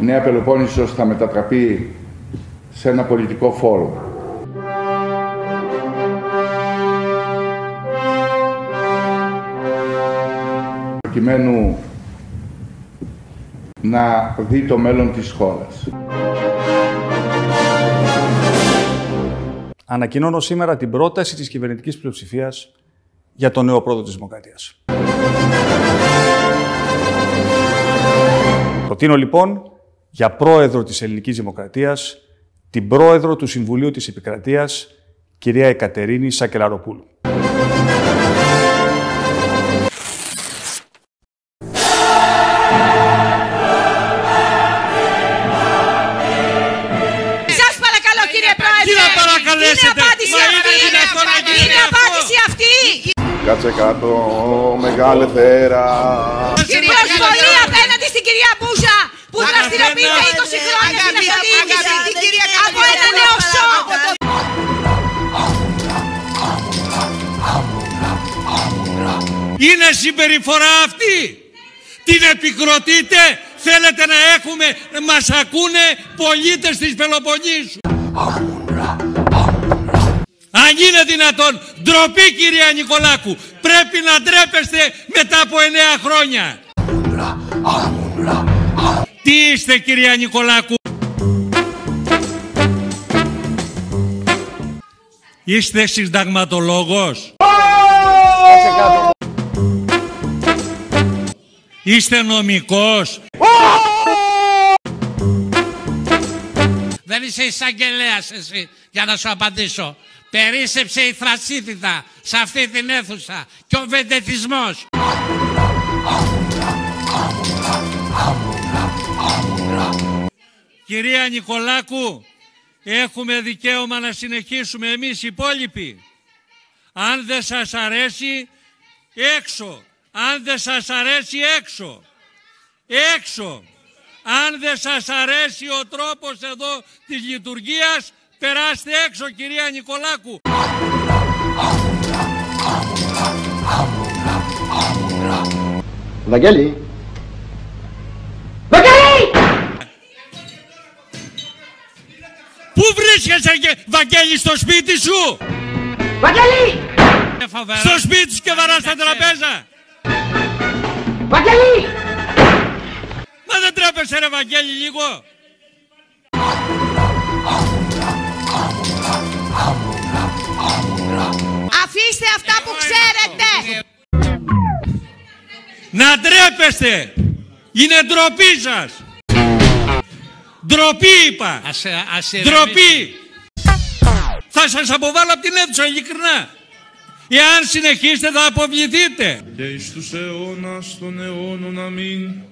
Η Νέα Πελοπόννησος θα μετατραπεί σε ένα πολιτικό φόρουμ. Προκειμένου να δει το μέλλον της χώρας. Ανακοινώνω σήμερα την πρόταση της κυβερνητικής πλειοψηφίας για τον νέο πρόεδρο της Δημοκρατίας. Προτείνω λοιπόν για πρόεδρο της Ελληνικής Δημοκρατίας την πρόεδρο του Συμβουλίου της Επικρατείας, κυρία Εκατερίνη Σακελαροπούλου. Σας παρακαλώ κύριε Πρόεδρε, τι να παρακαλέσετε, είναι απάντηση αυτή. Κάτσε κάτω, μεγάλε θέρα. Προσβολή απέναντι στην κυρία Μπούζα που δραστηριοποιείται 20 χρόνια στην αυτοδιοίκηση από ένα νέο σοκ. Είναι συμπεριφορά αυτή. Την επικροτείτε, θέλετε να έχουμε, μας ακούνε πολίτες της Πελοποννήσου. Αν είναι δυνατόν, ντροπή κυρία Νικολάκου, πρέπει να ντρέπεστε μετά από 9 χρόνια. Τι είστε κυρία Νικολάκου? Είστε συνταγματολόγος? Είστε νομικός? Δεν είσαι εισαγγελέας εσύ για να σου απαντήσω. Περίσσεψε η θρασίτιδα σε αυτή την αίθουσα και ο βεντετισμός. Κυρία Νικολάκου, έχουμε δικαίωμα να συνεχίσουμε εμείς οι υπόλοιποι. Αν δεν σας αρέσει, έξω. Αν δεν σας αρέσει, έξω. Έξω. Αν δεν σας αρέσει ο τρόπος εδώ της λειτουργίας, περάστε έξω κυρία Νικολάκου. Βαγγέλη! Βαγγέλη! Πού βρίσκεσαι, Βαγγέλη, στο σπίτι σου? Βαγγέλη! Στο σπίτι σου και βαράς τα τραπέζα. Βαγγέλη! Μα δεν τρέπεσαι ρε Βαγγέλη λίγο? Αφήστε αυτά που ξέρετε. Να ντρέπεστε. Είναι ντροπή σας. Ντροπή είπα. Ντροπή. Θα σας αποβάλω από την αίθουσα ειλικρινά. Εάν συνεχίσετε θα αποβληθείτε. Και εις τους αιώνας των αιώνων αμήν.